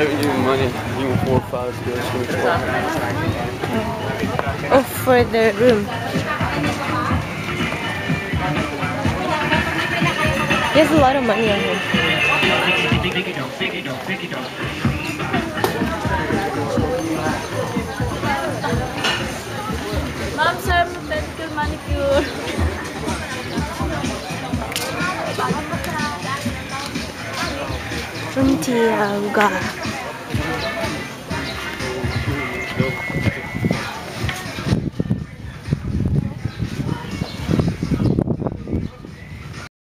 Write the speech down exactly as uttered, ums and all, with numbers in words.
Seven you money. You four five girls. Oh, for the room. He has a lot of money on him. Ma'am, sir, pedicure, manicure. From Tiaga.